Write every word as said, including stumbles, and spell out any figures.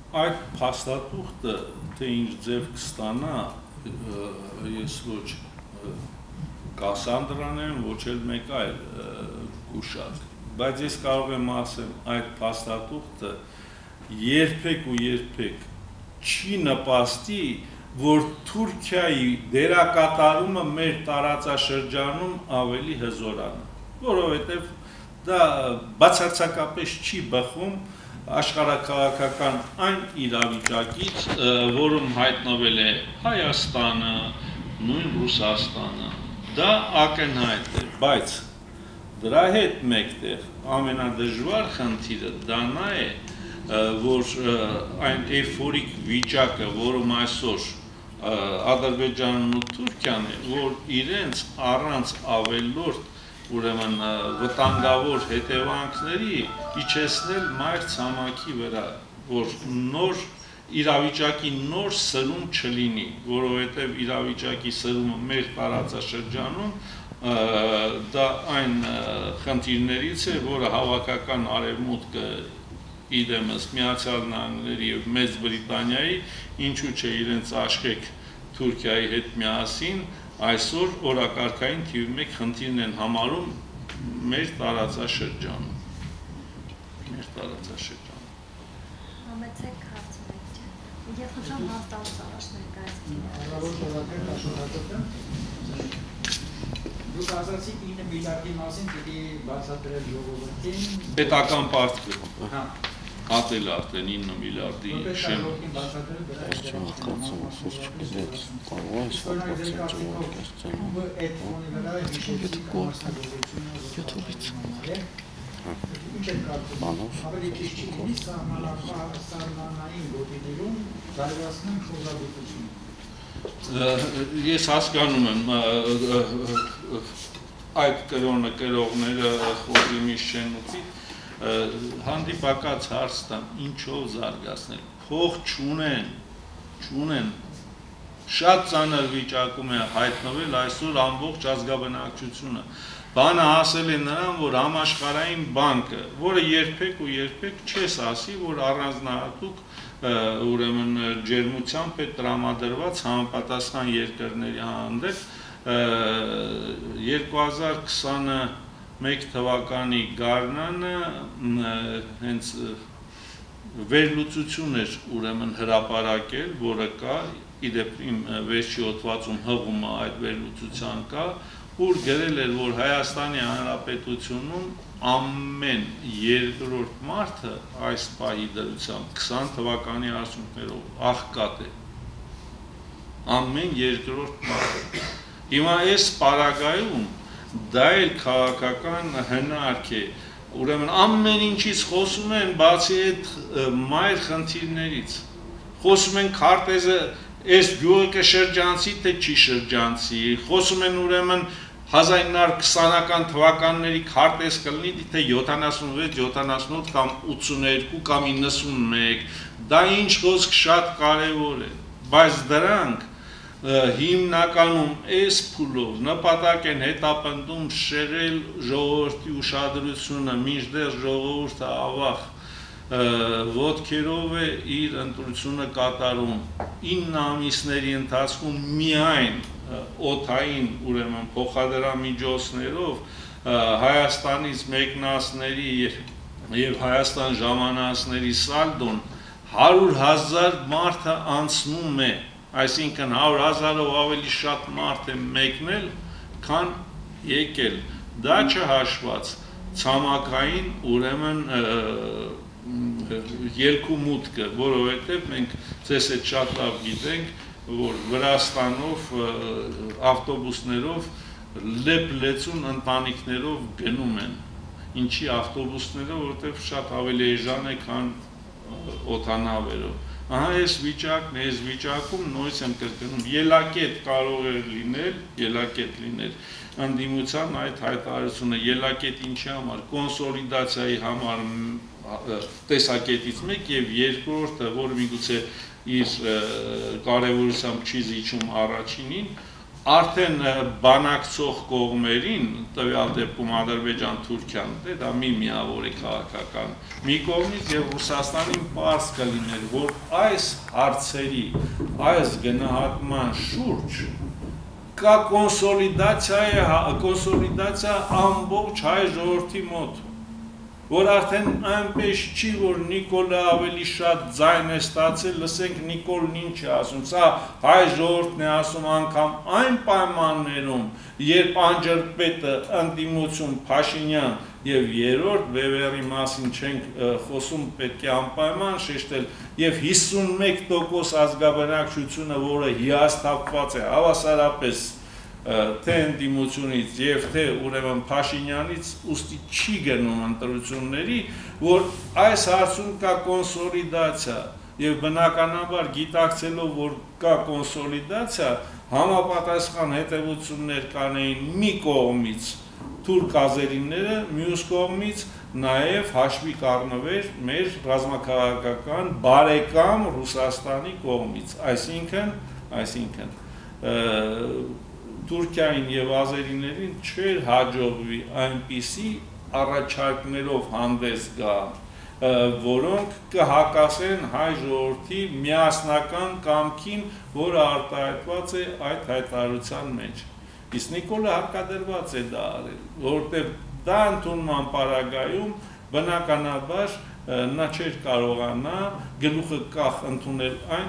այդ փաստաթուղթը թե ինչ ձև կստանա, ես ոչ Կասանդրան եմ, ոչ էլ մեկ այլ գուշակ, բայց ես կարող եմ ասեմ, այդ փաստաթուղթը երբեք ու երբեք չի նպաստի, որ Թուրքիայի դերակատարումը մեր տարածաշրջանում ավելի հզորանում, որովհետև դա բացարձակապես չի բխում աշխարհաքաղաքական այն իրավիճակից, որում հայտնվել է Հայաստանը, նույն Ռուսաստանը, դա ակնհայտ է, բայց դրա հետ մեկտեղ ամենադժվար խնդիրը դա նա է, որ այն էյֆորիկ վիճակը, որում այսօր Ադրբեջանն ու Թուրքիան է, որ իրենց առանց ավելորդ ուրեմն վտանգավոր հետևանքների իջեցնել մայր ցամաքի վրա, որ նոր իրավիճակի նոր սրում չլինի, որովհետև իրավիճակի սրումը մեր տարածաշրջանում դա այն խնդիրներից է, որը հավաքական արևմուտքը իդեմս Միացյալ Նահանգների և Մեծ Բրիտանիայի, ինչու չէ իրենց աշխեք Թուրքիայի հետ միասին, այսօր օրակարգային թիվ մեկ խնդիրն են համարում մեր տարածաշրջանում։ Մեր տարածաշրջանում։ Համեցեք հարցը մեկ չէ։ Եվ խնդրում հաստատուց առաջ ներկայացին։ Հրավոր շնորհակալ շնորհակալություն։ Դուք ասացիք ինը միլիարդի մասին պիտի բացատրել ժողովրդին։ Պետական պարտքը։ Հա։ Հատել արդեն ինը միլիարդի շեմ։ Ես հասկանում եմ այդ կրոնը կրողները խորիմիշ չեն ուծի, հանդիպակաց հարց տամ, ինչով զարգացնել, փող չունեն, չունեն, շատ ծանր վիճակում է հայտնվել այսօր ամբողջ ազգաբնակչությունը, բանը ասել է նրան, որ համաշխարհային բանկը, որը երբեք ու երբեք չես ասի, որ առանձնահատուկ ուրեմն ջերմությամբ է տրամադրված համապատասխան երկրների հանդեպ երկու հազար քսանմեկ թվականի գարնանը հենց վերլուծություն էր ուրեմն հրապարակել, որը կա, իդեպ իմ վերջի հոդվածում հղումը այդ վերլուծության կա, ուր գրել էր, որ Հայաստանի Հանրապետությունում ամեն երկրորդ մարդը այս պահի դրությամբ քսան թվականի արդյունքներով աղքատ է, ամեն երկրորդ մարդը, հիմա այս պարագայում դա էլ քաղաքական հնարք է, ուրեմն ամեն ինչից խոսում են բացի այդ մայր խնդիրներից, խոսում են քարտեզը այս գյուղը կշրջանցի, թե չի շրջանցի, խոսում են ուրեմն հազար ինը հարյուր քսանական թվականների քարտեզ կլինի, թե յոթանասունվեց, յոթանասունութ կամ ութսուներկու կամ իննսունմեկ, դա ինչ խոսք շատ կարևոր է, բայց դրանք հիմնականում այս փուլով նպատակ են հետապնդում շեղել ժողովրդի ուշադրությունը, մինչդեռ ժողովուրդը ավաղ ոտքերով է իր ընտրությունը կատարում, ինը ամիսների ընթացքում միայն օդային ուրեմն փոխադրամիջոցներով Հայաստանից մեկնածների եւ Հայաստան ժամանածների սալդոն հարյուր հազար մարդը անցնում է, այսինքն հարյուր հազարով ավելի շատ մարդ է մեկնել, քան եկել, դա չհաշված ցամաքային ուրեմն երկու մուտքը, որովհետև մենք ձեզ հետ շատ լավ գիտենք, որ Վրաստանով ավտոբուսներով լեփ-լեցուն ընտանիքներով գնում են, ինչի ավտոբուսներով, որովհետև շատ ավելի էժան է, քան օդանավերով, ահա այս վիճակն է, այս վիճակում նույնս եմ կրկնում, ելակետ կարող է լինել, ելակետ լինել, ընդդիմության այդ հայտարարությունը, ելակետ ինչի համար, կոնսոլիդացիայի համար տեսակետից մեկ և երկրորդը, որ միգուցե իր կարևորությամբ չի զիջում առաջինին, Արդեն բանակցող կողմերին, տվյալ դեպքում Ադրբեջան-Թուրքիան, դա մի միավոր է քաղաքական, մի կողմից եւ Ռուսաստանին պարզ կլիներ, որ այս հարցերի, այս գնահատման շուրջ կա կոնսոլիդացիա, կոնսոլիդացիա ամբողջ հայ ժողովրդի մոտ, որ արդեն այնպես չի, որ Նիկոլը ավելի շատ ձայն է ստացել, լսենք Նիկոլն ինչ է ասում, սա հայ ժողովուրդն է ասում անգամ այն պայմաններում, երբ անջրպետը ընդդիմություն Փաշինյան եւ երրորդ Վեվերի մասին չենք խոսում, պետք է անպայման շեշտել, եւ հիսունմեկ տոկոս ազգաբնակչությունը, որը հիասթափված է հավասարապես թե ընդդիմությունից եւ թե ուրեմն Փաշինյանից ուստի չի գնում ընտրությունների, որ այս հարցում կա կոնսոլիդացիա եւ բնականաբար գիտակցելով, որ կա կոնսոլիդացիա, համապատասխան հետևություններ կանեին մի կողմից թուրք ազերիները, մյուս կողմից նաեւ հաշվի կառնվեր մեր ռազմաքաղաքական բարեկամ Ռուսաստանի կողմից, այսինքն, այսինքն Թուրքիային եւ ազերիներին չէր հաջողվի այնպիսի առաջարկներով հանդես գա, որոնք կհակասեն հայ ժողովրդի միասնական կամքին, որը արտահայտված է այդ հայտարարության մեջ։ Իսկ Նիկոլը հարկադրված է դա արել, որովհետեւ դա ընդունման պարագայում բնականաբար նա չէր կարողանա գլուխը կախ ընդունել այն